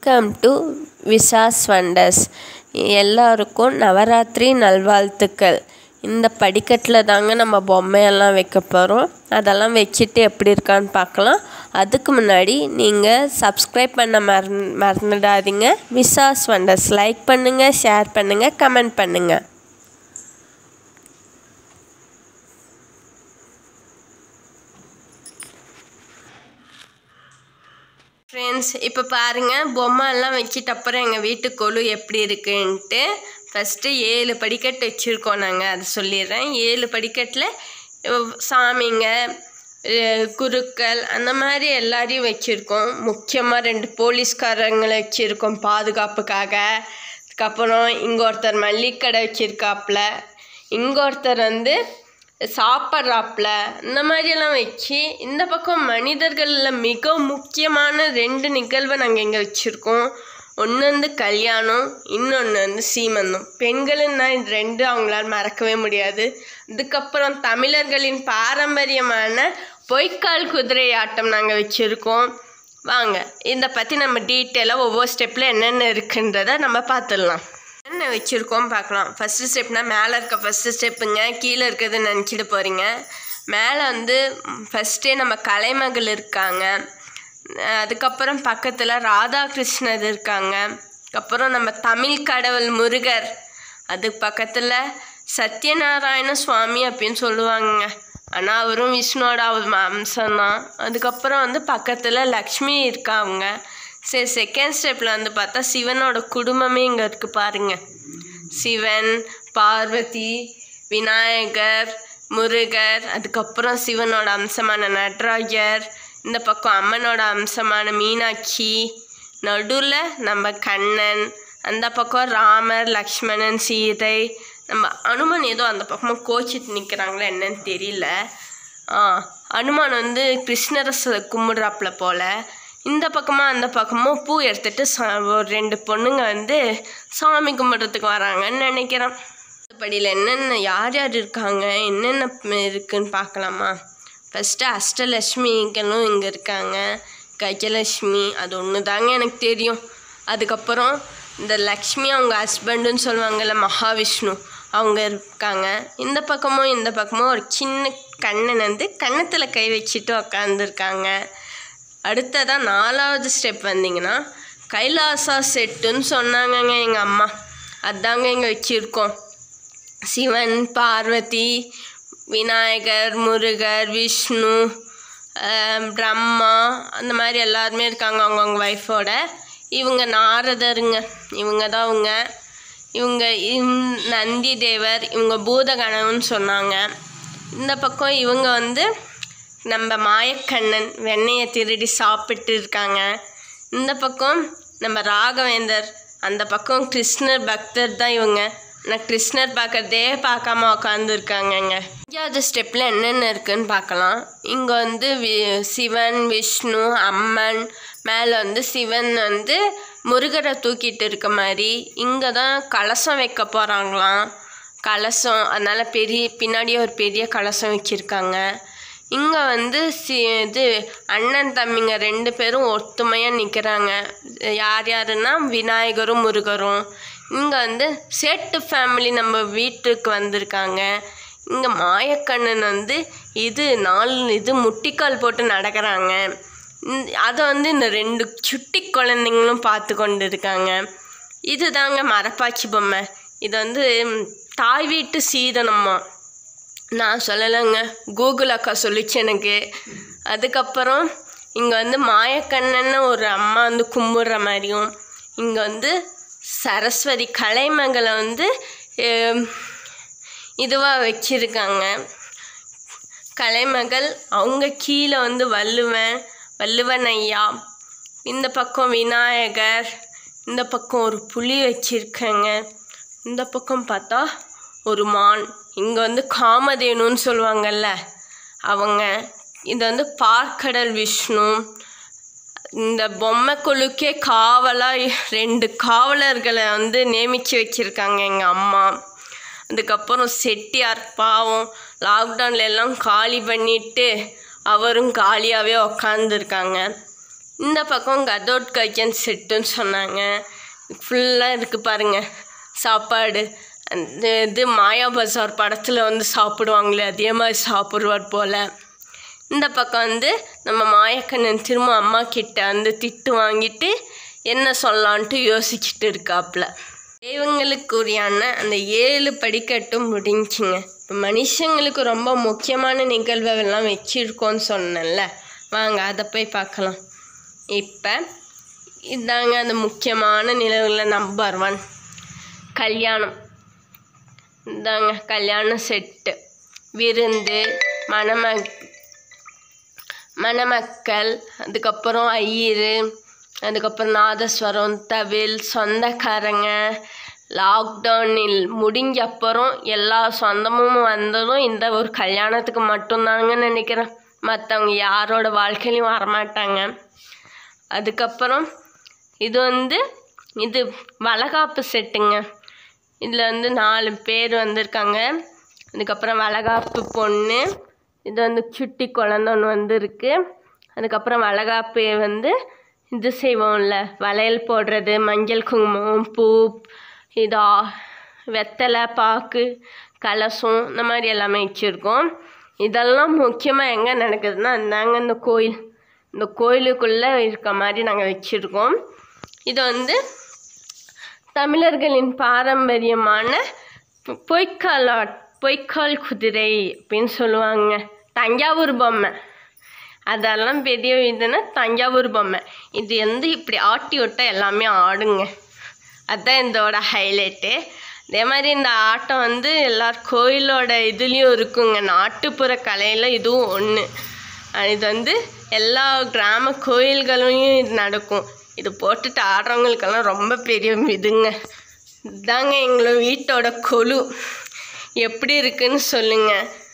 Welcome to visas wonders. எல்லாருக்கும் நவராத்திரி நல்வாழ்த்துக்கள். இந்த படிக்கட்டில் தாங்க நம்ம பொம்மையெல்லாம் வைக்க போகிறோம். அதெல்லாம் வச்சுட்டு எப்படி இருக்கான்னு பார்க்கலாம். அதுக்கு முன்னாடி நீங்கள் சப்ஸ்கிரைப் பண்ண மறந்துடாதீங்க. விசாஸ் வண்டர்ஸ் லைக் பண்ணுங்கள், ஷேர் பண்ணுங்கள், கமெண்ட் பண்ணுங்கள். ஃப்ரெண்ட்ஸ், இப்போ பாருங்கள், பொம்மை எல்லாம் வச்சுட்டு அப்புறம் எங்கள் வீட்டு கொலு எப்படி இருக்குன்ட்டு. ஃபஸ்ட்டு 7 படிக்கட்டு வச்சுருக்கோம் நாங்கள். அதை சொல்லிடுறேன். 7 படிக்கட்டில் சாமிங்க, குருக்கள் அந்த மாதிரி எல்லாரையும் வச்சுருக்கோம். முக்கியமாக 2 போலீஸ்காரங்களை வச்சுருக்கோம் பாதுகாப்புக்காக. அதுக்கப்புறம் இங்கே ஒருத்தர் மல்லிக்கடை வச்சுருக்காப்புல, இங்கே ஒருத்தர் சாப்பிட்றாப்புல, இந்த மாதிரியெல்லாம் வச்சு இந்த பக்கம் மனிதர்களில் மிக முக்கியமான 2 நிகழ்வை நாங்கள் இங்கே வச்சுருக்கோம். ஒன்று கல்யாணம், இன்னொன்று சீமந்தம். பெண்களுன்னா இது 2 அவங்களால மறக்கவே முடியாது. அதுக்கப்புறம் தமிழர்களின் பாரம்பரியமான பொய்க்கால் குதிரை ஆட்டம் நாங்கள் வச்சுருக்கோம். வாங்க, இதை பற்றி நம்ம டீட்டெயிலாக ஒவ்வொரு ஸ்டெப்பில் என்னென்ன இருக்குன்றதை நம்ம பார்த்துடலாம். என்ன வச்சுருக்கோம் பார்க்கலாம். ஃபஸ்ட்டு ஸ்டெப்னா மேலே இருக்க ஃபஸ்ட்டு ஸ்டெப்புங்க. கீழே இருக்கிறதுன்னு நினச்சிட்டு போகிறீங்க. மேலே ஃபஸ்ட்டே நம்ம கலைமகள் இருக்காங்க. அதுக்கப்புறம் பக்கத்தில் ராதாகிருஷ்ணர் இருக்காங்க. அதுக்கப்புறம் நம்ம தமிழ் கடவுள் முருகர். அதுக்கு பக்கத்தில் சத்யநாராயண சுவாமி அப்படின்னு சொல்லுவாங்க. ஆனால் அவரும் விஷ்ணுவோட அம்சம்தான். அதுக்கப்புறம் பக்கத்தில் லக்ஷ்மி இருக்காங்க. சரி, செகண்ட் ஸ்டெப்பில் பார்த்தா சிவனோட குடும்பமே இங்கே இருக்குது பாருங்கள். சிவன், பார்வதி, விநாயகர், முருகர், அதுக்கப்புறம் சிவனோட அம்சமான நடராஜர், இந்த பக்கம் அம்மனோட அம்சமான மீனாட்சி, நடுவில் நம்ம கண்ணன், அந்த பக்கம் ராமர், லக்ஷ்மணன், சீதை, நம்ம அனுமன் ஏதோ அந்த பக்கமாக கோச்சிட்டு நிற்கிறாங்களே என்னன்னு தெரியல. அனுமான் கிருஷ்ணரை கும்பிட்றாப்புல போல். இந்த பக்கமாக அந்த பக்கமும் பூ எடுத்துகிட்டு ஒரு 2 பொண்ணுங்க சாமி கும்பிட்றதுக்கு வராங்கன்னு நினைக்கிறேன். படியில் என்னென்ன யார் யார் இருக்காங்க, என்னென்ன இருக்குதுன்னு பார்க்கலாமா. ஃபஸ்ட்டு அஷ்டலட்சுமிகளும் இங்கே இருக்காங்க. கஜலட்சுமி அது ஒன்று தாங்க எனக்கு தெரியும். அதுக்கப்புறம் இந்த லக்ஷ்மி அவங்க ஹஸ்பண்டுன்னு சொல்லுவாங்கள்ல, மகாவிஷ்ணு, அவங்க இருக்காங்க. இந்த பக்கமும் ஒரு சின்ன கண்ணன் கன்னத்தில் கை வச்சுட்டு உக்காந்துருக்காங்க. அடுத்ததான் 4வது ஸ்டெப் வந்தீங்கன்னா கைலாசா செட்டுன்னு சொன்னாங்கங்க எங்கள் அம்மா. அதாங்க இங்கே வச்சுருக்கோம். சிவன், பார்வதி, விநாயகர், முருகர், விஷ்ணு, பிரம்மா, அந்த மாதிரி எல்லாருமே இருக்காங்க அவங்கவுங்க ஒய்ஃபோட. இவங்க நாரதருங்க. இவங்க நந்தி தேவர், இவங்க பூதகணம்னு சொன்னாங்க. இந்த பக்கம் இவங்க நம்ம மாயக்கண்ணன், வெண்ணெயை திருடி சாப்பிட்டு இருக்காங்க. இந்த பக்கம் நம்ம ராகவேந்தர், அந்த பக்கம் கிருஷ்ணர் பக்தர் தான் இவங்க. நான் கிருஷ்ணர் பார்க்காம உக்காந்துருக்காங்கங்க. 5வது ஸ்டெப்பில் என்னென்ன இருக்குதுன்னு பார்க்கலாம். இங்கே சிவன், விஷ்ணு, அம்மன், மேலே சிவன் முருகரை தூக்கிட்டு இருக்க மாதிரி. இங்கே தான் கலசம் வைக்க போகிறாங்களாம். கலசம், அதனால் பின்னாடியே ஒரு பெரிய கலசம் வச்சுருக்காங்க. இங்கே இது அண்ணன் தம்பிங்க 2 பேரும் ஒத்துமையாக நிற்கிறாங்க. யார் யாருன்னா விநாயகரும் முருகரும். இங்கே சேட்டு ஃபேமிலி நம்ம வீட்டுக்கு வந்திருக்காங்க. இங்கே மாயக்கண்ணன் இது முட்டிக்கால் போட்டு நடக்கிறாங்க. அதை இந்த 2 சுட்டி குழந்தைங்களும் பார்த்து கொண்டு இருக்காங்க. இது தாங்க மரப்பாச்சி பொம்மை. இது தாய் வீட்டு சீதனம்மா. நான் சொல்லலைங்க, கூகுள் அக்கா சொல்லிச்சு எனக்கு. அதுக்கப்புறம் இங்கே மாயக்கண்ணன்னு ஒரு அம்மா கும்பிட்ற மாதிரியும், இங்கே சரஸ்வதி கலைமகளை இதுவாக வச்சுருக்காங்க. கலைமகள் அவங்க கீழே வள்ளுவன் ஐயா, இந்த பக்கம் விநாயகர், இந்த பக்கம் ஒரு புலி வச்சுருக்காங்க. இந்த பக்கம் பார்த்தா ஒரு மான். இங்கே காமதேனுன்னு சொல்லுவாங்கள்ல அவங்க. இது பார்க்கடல் விஷ்ணு. இந்த பொம்மை குழுக்கே காவலாக 2 காவலர்களை நியமித்து வச்சுருக்காங்க எங்கள் அம்மா. அதுக்கப்புறம் செட்டியார் பாவம் லாக்டவுனில் எல்லாம் காலி பண்ணிவிட்டு அவரும் காலியாகவே உக்காந்துருக்காங்க. இந்த பக்கம் கதோட் கைக்கன் செட்டுன்னு சொன்னாங்க. ஃபுல்லாக இருக்குது பாருங்கள் சாப்பாடு. அந்த இது மாயா பஜார் படத்தில் வந்து சாப்பிடுவாங்களே அதே மாதிரி சாப்பிடுவார் போல். இந்த பக்கம் வந்து நம்ம மாயக்கண்ணன் திரும்ப அம்மா கிட்ட வந்து திட்டு வாங்கிட்டு என்ன சொல்லலான்ட்டு யோசிச்சுட்டு இருக்காப்புல. தெய்வங்களுக்குரியான அந்த 7 படிக்கட்டும் முடிஞ்சுங்க. இப்போ மனுஷங்களுக்கு ரொம்ப முக்கியமான நிகழ்வெல்லாம் வச்சுருக்கோன்னு சொன்னேன்ல, வாங்க அதை போய் பார்க்கலாம். இப்போ இதாங்க அந்த முக்கியமான நிகழ்வில் நம்பர் 1 கல்யாணம். இதாங்க கல்யாண செட்டு, விருந்து, மணமக்கள், அதுக்கப்புறம் ஐயரு, அதுக்கப்புறம் நாதஸ்வரம், தவில், சொந்தக்காரங்க. லாக்டவுனில் முடிஞ்ச அப்புறம் எல்லா சொந்தமும் வந்ததும் இந்த ஒரு கல்யாணத்துக்கு மட்டும்தாங்கன்னு நினைக்கிறேன். மற்றவங்க யாரோட வாழ்க்கையிலையும் வரமாட்டாங்க. அதுக்கப்புறம் இது வந்து இது வளகாப்பு செட்டுங்க. இதில் வந்து 4 பேர் வந்திருக்காங்க. அதுக்கப்புறம் வளகாப்பு பொண்ணு, இது வந்து சுட்டி குழந்தை ஒன்று வந்துருக்கு. அதுக்கப்புறம் வளகாப்பு வந்து இது செய்வோம்ல, வளையல் போடுறது, மஞ்சள் குங்குமம், பூ, இதா வெத்தலை, பாக்கு, கலசம், இந்த மாதிரி எல்லாமே வச்சுருக்கோம். இதெல்லாம் முக்கியமாக எங்கே நடக்குதுன்னா நாங்கள் இந்த கோயிலுக்குள்ளே இருக்க மாதிரி நாங்கள் வச்சுருக்கோம். இது வந்து தமிழர்களின் பாரம்பரியமான பொய்க்கால் குதிரை அப்படின்னு சொல்லுவாங்க. தஞ்சாவூர் பொம்மை, அதெல்லாம் பெரிய இதுன்னா தஞ்சாவூர் பொம்மை. இது வந்து இப்படி ஆட்டி விட்டால் எல்லாமே ஆடுங்க. அதுதான் இதோட ஹைலைட்டு. அதே மாதிரி இந்த ஆட்டம் வந்து எல்லார் கோயிலோட இதுலேயும் இருக்குங்க. நாட்டுப்புற கலையில் இதுவும் ஒன்று. இது வந்து எல்லா கிராம கோயில்களையும் இது நடக்கும். இது போட்டுட்டு ஆடுறவங்களுக்கெல்லாம் ரொம்ப பெரிய இதுங்க. இதாங்க எங்களோட வீட்டோட கொலு. எப்படி இருக்குன்னு சொல்லுங்கள்.